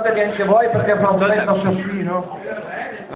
cantatevi anche voi perché fa un bel assassino.